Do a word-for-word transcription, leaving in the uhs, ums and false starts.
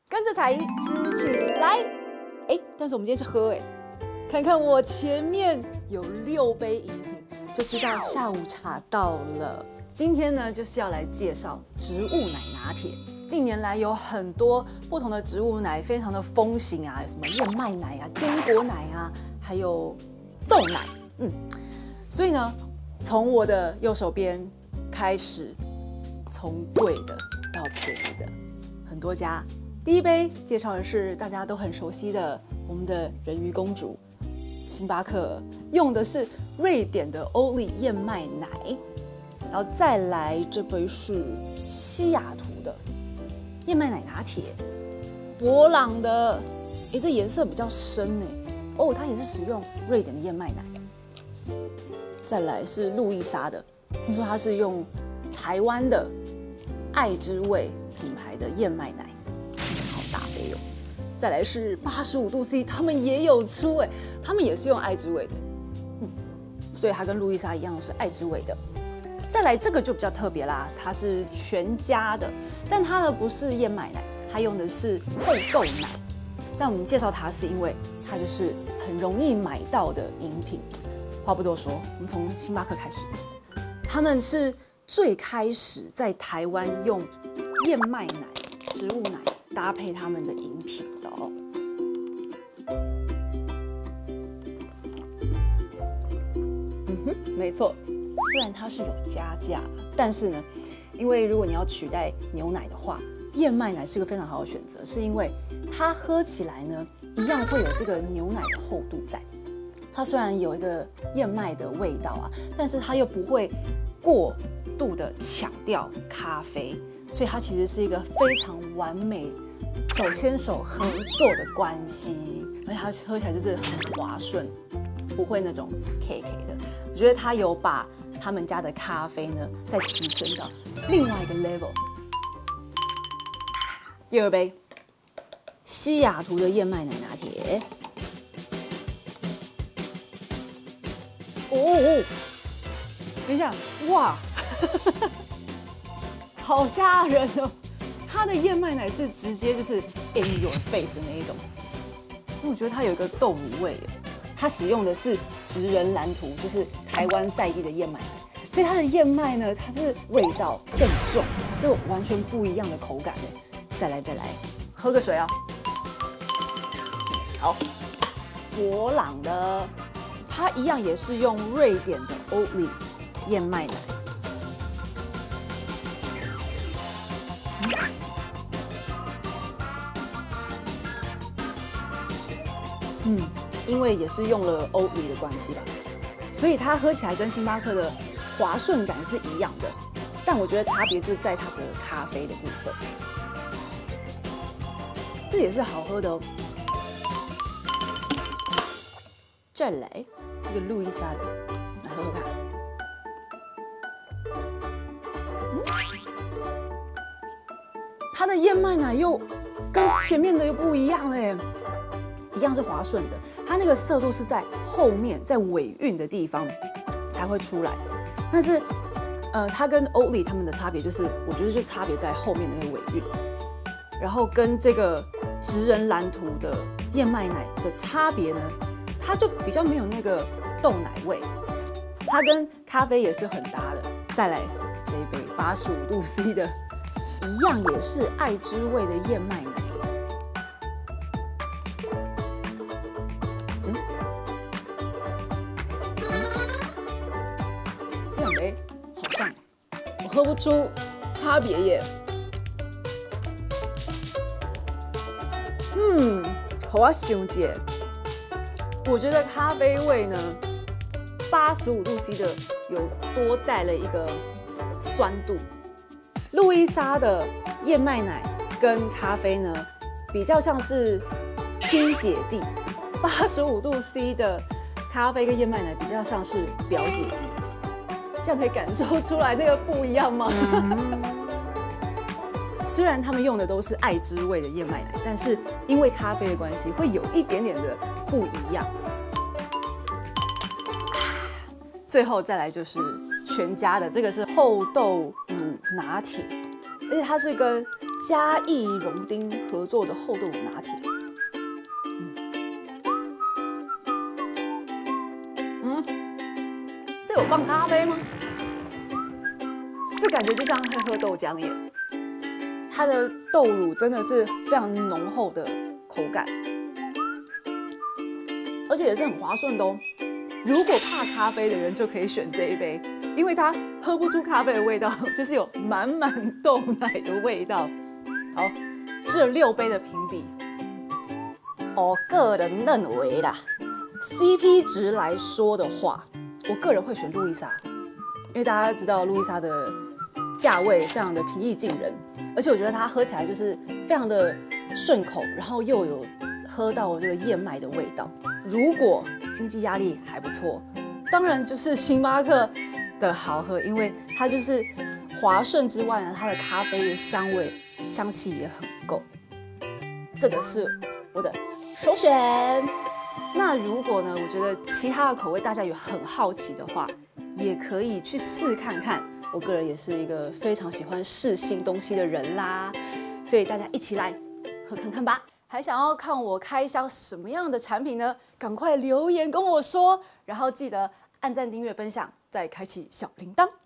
跟着才艺吃起来。哎，但是我们今天是喝哎，看看我前面有六杯饮品，就知道下午茶到了。今天呢，就是要来介绍植物奶拿铁。近年来有很多不同的植物奶，非常的风行啊，有什么燕麦奶啊、坚果奶啊，还有豆奶。嗯，所以呢，从我的右手边开始，从贵的到便宜的，很多家。第一杯介绍的是大家都很熟悉的我们的人鱼公主，星巴克用的是瑞典的欧丽燕麦奶，然后再来这杯是西雅图的燕麦奶拿铁，博朗的，哎，这颜色比较深呢，哦，它也是使用瑞典的燕麦奶。再来是路易莎的，听说它是用台湾的爱之味品牌的燕麦奶。再来是八十五度 C， 他们也有出哎，他们也是用爱之味的，嗯，所以它跟路易莎一样是爱之味的。再来这个就比较特别啦，它是全家的，但它呢不是燕麦奶，它用的是厚豆奶。但我们介绍它是因为它就是很容易买到的饮品。话不多说，我们从星巴克开始，他们是最开始在台湾用燕麦奶、植物奶搭配他们的饮品的哦。嗯哼，没错，虽然它是有加价，但是呢，因为如果你要取代牛奶的话，燕麦奶是个非常好的选择，是因为它喝起来呢，一样会有这个牛奶的厚度在。它虽然有一个燕麦的味道啊，但是它又不会过度的抢掉咖啡，所以它其实是一个非常完美手牵手合作的关系，而且它喝起来就是很滑顺，不会那种 K K 的。我觉得它有把他们家的咖啡呢再提升到另外一个 level。第二杯，西雅图的燕麦奶拿铁。哦，等一下，哇，好吓人哦！它的燕麦奶是直接就是 in your face 的那一种，因为我觉得它有一个豆乳味，它使用的是职人蓝图，就是台湾在地的燕麦奶，所以它的燕麦呢，它是味道更重，这个完全不一样的口感哎。再来再来，喝个水啊！好，博朗的。它一样也是用瑞典的欧丽燕麦奶，嗯，因为也是用了欧丽的关系吧，所以它喝起来跟星巴克的滑顺感是一样的，但我觉得差别就在它的咖啡的部分，这也是好喝的哦。再来。这个路易莎的，来喝喝看。嗯，它的燕麦奶又跟前面的又不一样哎，一样是滑顺的，它那个涩度是在后面，在尾韵的地方才会出来。但是，呃，它跟欧丽他们的差别就是，我觉得就差别在后面的那个尾韵。然后跟这个职人蓝图的燕麦奶的差别呢，它就比较没有那个豆奶味，它跟咖啡也是很搭的。再来这一杯八十五度 C 的，一样也是爱之味的燕麦奶。嗯，这两杯好像我喝不出差别耶。嗯，好啊，想姐。我觉得咖啡味呢，八十五度 C 的有多带了一个酸度。路易莎的燕麦奶跟咖啡呢，比较像是亲姐弟；八十五度 C 的咖啡跟燕麦奶比较像是表姐弟。这样可以感受出来那个不一样吗？虽然他们用的都是爱之味的燕麦奶，但是因为咖啡的关系，会有一点点的不一样。最后再来就是全家的，这个是厚豆乳拿铁，而且它是跟嘉义荣丁合作的厚豆乳拿铁。嗯，嗯，这有放咖啡吗？这感觉就像在喝豆浆耶。它的豆乳真的是非常浓厚的口感，而且也是很滑顺的哦。如果怕咖啡的人就可以选这一杯，因为它喝不出咖啡的味道，就是有满满豆奶的味道。好，这六杯的评比，我个人认为啦 ，C P 值来说的话，我个人会选路易莎，因为大家知道路易莎的价位非常的平易近人，而且我觉得它喝起来就是非常的顺口，然后又有喝到这个燕麦的味道。如果经济压力还不错，当然就是星巴克的好喝，因为它就是滑顺之外呢，它的咖啡的香味、香气也很够。这个是我的首选。那如果呢，我觉得其他的口味大家有很好奇的话，也可以去试看看。我个人也是一个非常喜欢试新东西的人啦，所以大家一起来喝看看吧。还想要看我开箱什么样的产品呢？赶快留言跟我说，然后记得按赞、订阅、分享，再开启小铃铛。